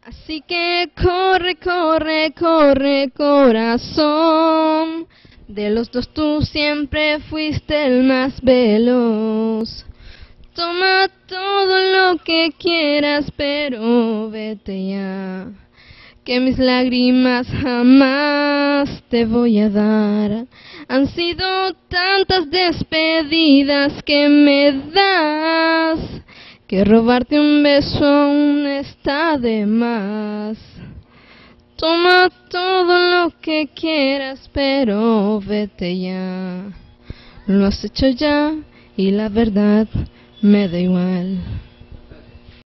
Así que corre, corre, corre, corazón. De los dos tú siempre fuiste el más veloz. Toma todo lo que quieras, pero vete ya, que mis lágrimas jamás te voy a dar. Han sido tantas despedidas que me das, que robarte un beso aún está de más. Toma todo lo que quieras, pero vete ya. Lo has hecho ya y la verdad me da igual.